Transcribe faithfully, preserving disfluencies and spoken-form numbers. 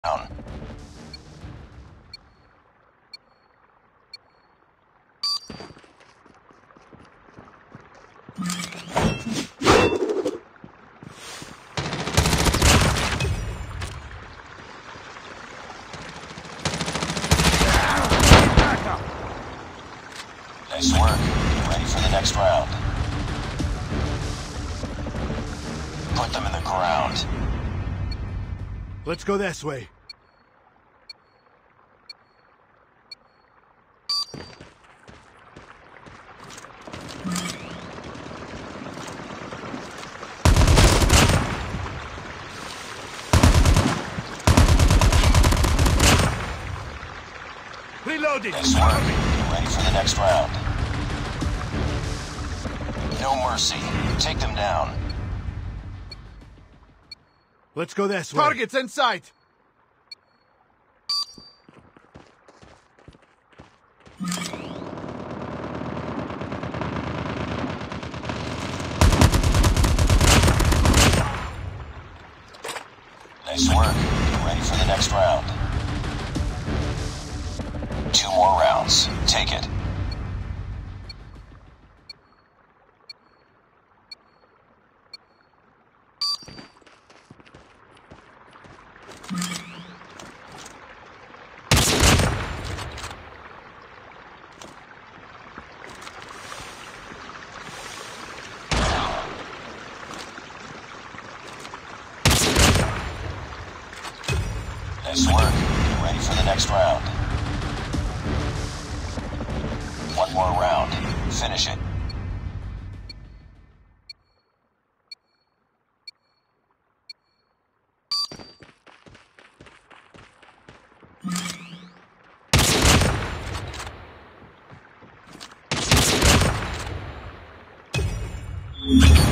down. Nice work. Ready for the next round. Put them in the ground. Let's go this way. Reloading. Nice work. Ready for the next round. No mercy. Take them down. Let's go this way. Targets in sight! Nice work. Ready for the next round. Two more rounds. Take it. Nice work. Ready for the next round. One more round. Finish it.